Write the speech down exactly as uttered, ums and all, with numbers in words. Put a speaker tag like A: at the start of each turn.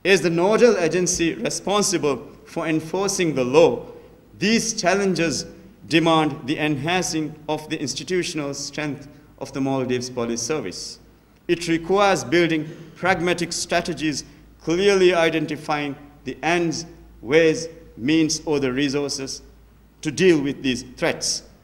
A: As the nodal agency responsible for enforcing the law, these challenges demand the enhancing of the institutional strength of the Maldives Police Service. It requires building pragmatic strategies, clearly identifying the ends, ways, means, or the resources to deal with these threats.